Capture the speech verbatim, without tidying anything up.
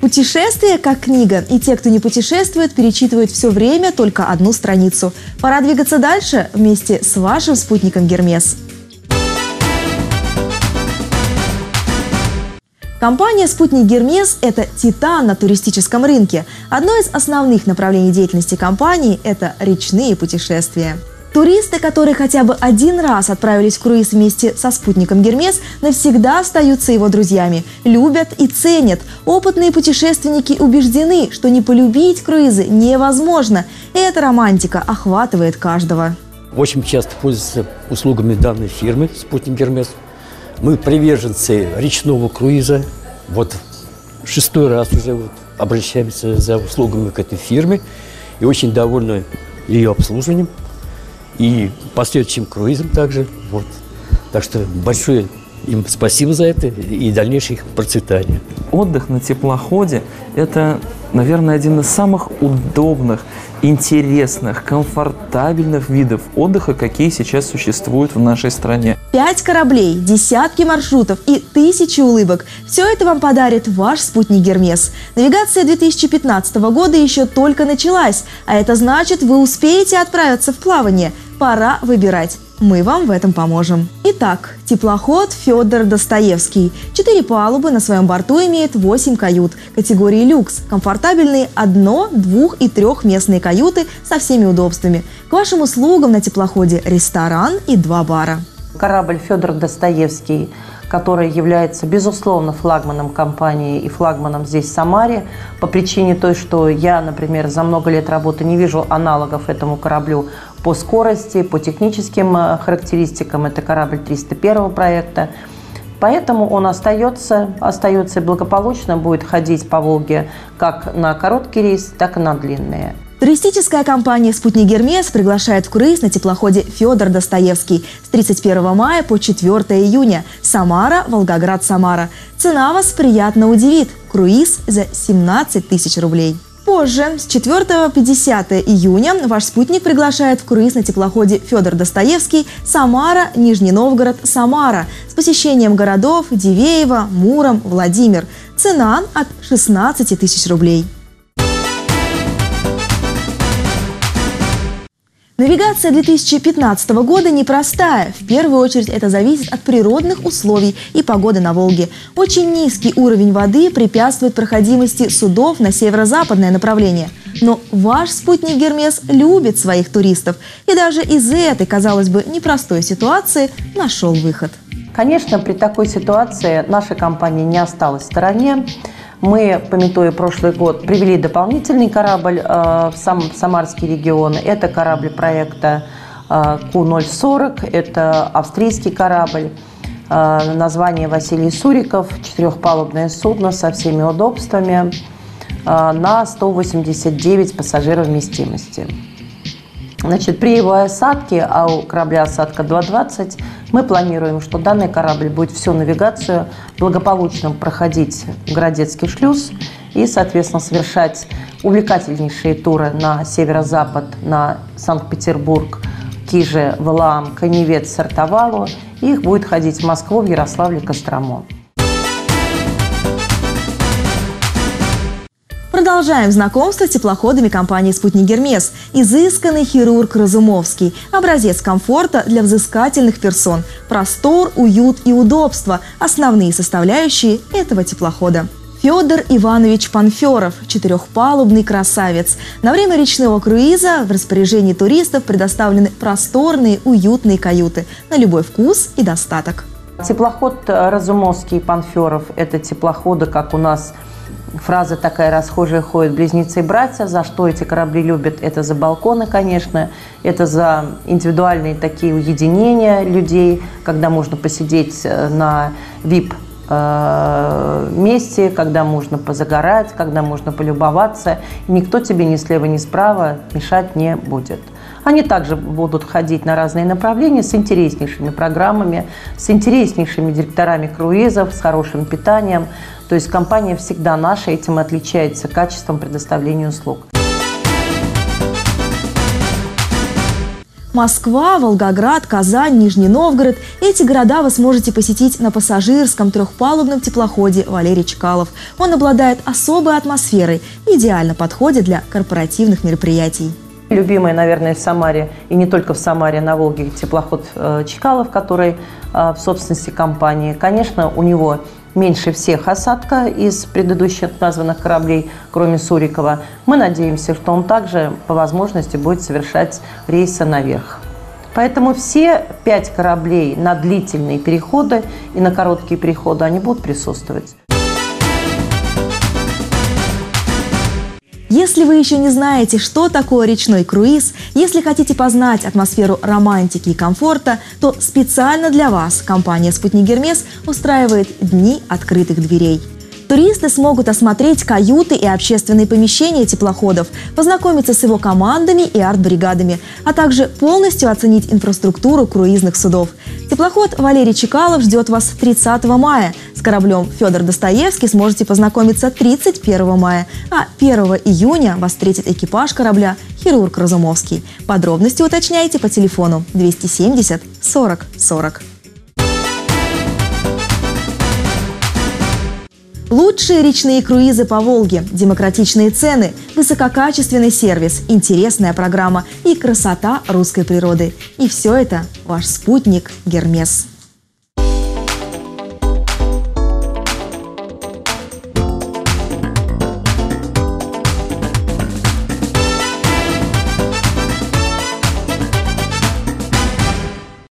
Путешествие как книга, и те, кто не путешествует, перечитывают все время только одну страницу. Пора двигаться дальше вместе с вашим спутником Гермес. Компания «Спутник Гермес» – это титан на туристическом рынке. Одно из основных направлений деятельности компании – это речные путешествия. Туристы, которые хотя бы один раз отправились в круиз вместе со спутником Гермес, навсегда остаются его друзьями, любят и ценят. Опытные путешественники убеждены, что не полюбить круизы невозможно. Эта романтика охватывает каждого. Очень часто пользуются услугами данной фирмы «Спутник Гермес». Мы приверженцы речного круиза. Вот шестой раз уже вот обращаемся за услугами к этой фирме и очень довольны ее обслуживанием. И последующим круизом также. Вот. Так что большое им спасибо за это и дальнейшее их процветание. Отдых на теплоходе – это, наверное, один из самых удобных, интересных, комфортабельных видов отдыха, какие сейчас существуют в нашей стране. Пять кораблей, десятки маршрутов и тысячи улыбок – все это вам подарит ваш спутник Гермес. Навигация две тысячи пятнадцатого года еще только началась, а это значит, вы успеете отправиться в плавание. Пора выбирать. Мы вам в этом поможем. Итак, теплоход «Федор Достоевский». Четыре палубы, на своем борту имеет восемь кают. Категории люкс. Комфортабельные одно-, двух- и трехместные каюты со всеми удобствами. К вашим услугам на теплоходе ресторан и два бара. Корабль «Федор Достоевский», который является, безусловно, флагманом компании и флагманом здесь, в Самаре, по причине той, что я, например, за много лет работы не вижу аналогов этому кораблю по скорости, по техническим характеристикам. Это корабль триста первого проекта. Поэтому он остается, остается и благополучно будет ходить по Волге как на короткий рейс, так и на длинные. Туристическая компания «Спутник Гермес» приглашает в круиз на теплоходе «Федор Достоевский» с тридцать первого мая по четвёртое июня. Самара, Волгоград, Самара. Цена вас приятно удивит. Круиз за семнадцать тысяч рублей. Позже, с четвёртого по десятое июня, ваш спутник приглашает в круиз на теплоходе «Федор Достоевский» Самара, Нижний Новгород, Самара с посещением городов Дивеево, Муром, Владимир. Цена от шестнадцати тысяч рублей. Навигация две тысячи пятнадцатого года непростая. В первую очередь это зависит от природных условий и погоды на Волге. Очень низкий уровень воды препятствует проходимости судов на северо-западное направление. Но ваш спутник Гермес любит своих туристов. И даже из этой, казалось бы, непростой ситуации нашел выход. Конечно, при такой ситуации наша компания не осталась в стороне. Мы, памятуя прошлый год, привели дополнительный корабль э, в, сам, в Самарский регион. Это корабль проекта э, Ку ноль сорок, это австрийский корабль. Э, название Василий Суриков, четырехпалубное судно со всеми удобствами э, на сто восемьдесят девять пассажиров вместимости. Значит, при его осадке, а у корабля осадка два двадцать, мы планируем, что данный корабль будет всю навигацию благополучно проходить Городецкий шлюз и, соответственно, совершать увлекательнейшие туры на северо-запад, на Санкт-Петербург, Киже, Валаам, Каневец, Сартовалу. И их будет ходить в Москву, в Ярославль, Кострому. Продолжаем знакомство с теплоходами компании «Спутник Гермес». Изысканный хирург Разумовский. Образец комфорта для взыскательных персон. Простор, уют и удобство – основные составляющие этого теплохода. Федор Иванович Панферов – четырехпалубный красавец. На время речного круиза в распоряжении туристов предоставлены просторные, уютные каюты на любой вкус и достаток. Теплоход Разумовский и Панферов – это теплоходы, как у нас фраза такая расхожая ходит, близнецы-братья. За что эти корабли любят? Это за балконы, конечно, это за индивидуальные такие уединения людей, когда можно посидеть на вип месте, когда можно позагорать, когда можно полюбоваться. И никто тебе ни слева, ни справа мешать не будет. Они также будут ходить на разные направления с интереснейшими программами, с интереснейшими директорами круизов, с хорошим питанием. То есть компания всегда наша, этим отличается качеством предоставления услуг. Москва, Волгоград, Казань, Нижний Новгород – эти города вы сможете посетить на пассажирском трехпалубном теплоходе «Валерий Чкалов». Он обладает особой атмосферой и идеально подходит для корпоративных мероприятий. Любимый, наверное, в Самаре, и не только в Самаре, на Волге, теплоход Чкалов, который в собственности компании. Конечно, у него меньше всех осадка из предыдущих названных кораблей, кроме Сурикова. Мы надеемся, что он также по возможности будет совершать рейсы наверх. Поэтому все пять кораблей на длительные переходы и на короткие переходы они будут присутствовать. Если вы еще не знаете, что такое речной круиз, если хотите познать атмосферу романтики и комфорта, то специально для вас компания «Спутник Гермес» устраивает дни открытых дверей. Туристы смогут осмотреть каюты и общественные помещения теплоходов, познакомиться с его командами и арт-бригадами, а также полностью оценить инфраструктуру круизных судов. Теплоход «Валерий Чкалов» ждет вас тридцатого мая. С кораблем «Федор Достоевский» сможете познакомиться тридцать первого мая, а первого июня вас встретит экипаж корабля «Хирург Разумовский». Подробности уточняйте по телефону двести семьдесят сорок сорок. Лучшие речные круизы по Волге, демократичные цены, высококачественный сервис, интересная программа и красота русской природы. И все это ваш спутник Гермес.